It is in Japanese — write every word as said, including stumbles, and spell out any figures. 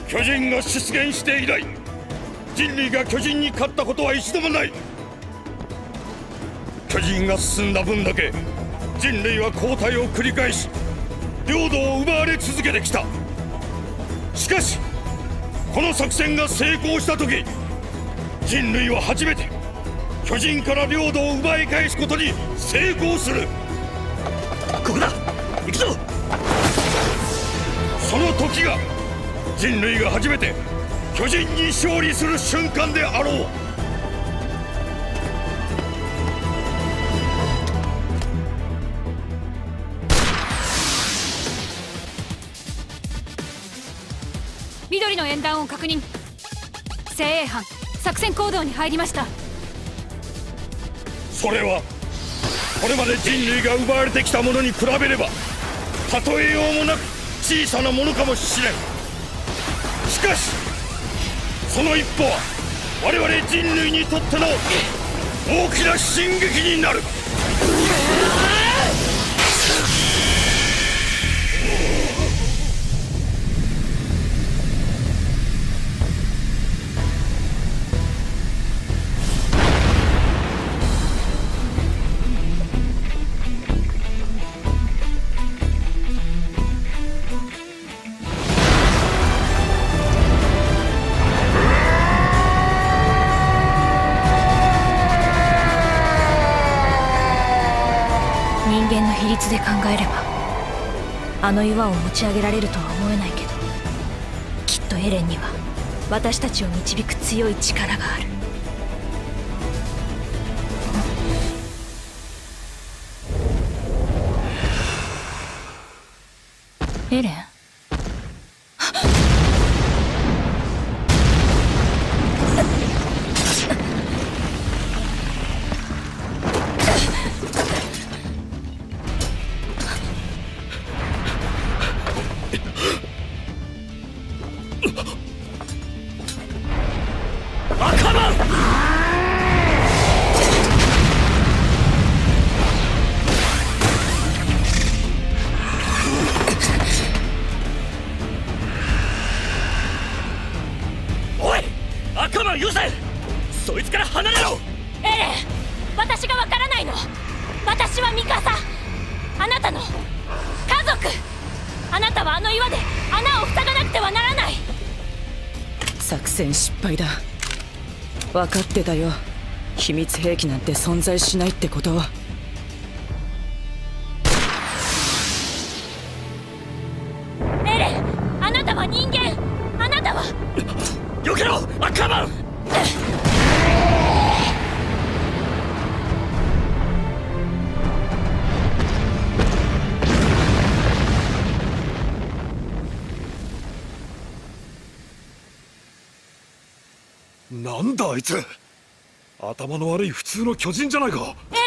巨人が出現して以来、人類が巨人に勝ったことは一度もない。巨人が進んだ分だけ人類は交代を繰り返し領土を奪われ続けてきた。しかしこの作戦が成功した時、人類は初めて巨人から領土を奪い返すことに成功する。 ここだ、行くぞ。 その時が人類が初めて巨人に勝利する瞬間であろう。 緑の演弾を確認。精鋭班作戦行動に入りました。 それはこれまで人類が奪われてきたものに比べれば例えようもなく小さなものかもしれん。しかしその一歩は我々人類にとっての大きな進撃になる。 人間の比率で考えればあの岩を持ち上げられるとは思えないけど、きっとエレンには私たちを導く強い力がある。エレン？ そいつから離れろ。 エレン、私がわからないの。私はミカサ、あなたの家族。あなたはあの岩で穴を塞がなくてはならない。 作戦失敗だ。分かってたよ。秘密兵器なんて存在しないってことを。 エレン、あなたは人間。あなたは避けろ、アッカーマン。 なんだあいつ、頭の悪い普通の巨人じゃないか。 エ